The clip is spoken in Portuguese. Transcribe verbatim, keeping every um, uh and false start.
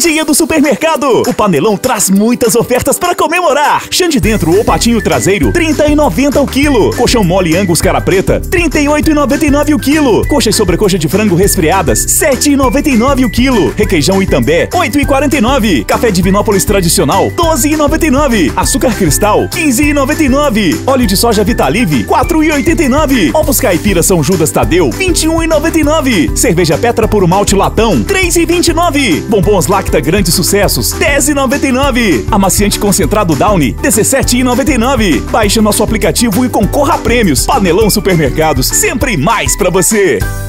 dia do supermercado. O panelão traz muitas ofertas para comemorar. Chã de dentro ou patinho traseiro, trinta e noventa o quilo. Coxão mole Angus cara preta, trinta e oito e noventa e nove o quilo. Coxa e sobrecoxa de frango resfriadas, sete e noventa e nove o quilo. Requeijão Itambé, oito e quarenta e nove. Café Divinópolis tradicional, doze e noventa e nove. Açúcar cristal, quinze e noventa e nove. Óleo de soja Vitalive, quatro e oitenta e nove. Ovos caipira São Judas Tadeu, vinte e um e noventa e nove. Cerveja Petra Puro Malte Latão, três e vinte e nove. Bombons Lacta Grandes Sucessos, dez e noventa e nove. Amaciante concentrado Downy, dezessete e noventa e nove. Baixe nosso aplicativo e concorra a prêmios. Panelão Supermercados, sempre mais pra você.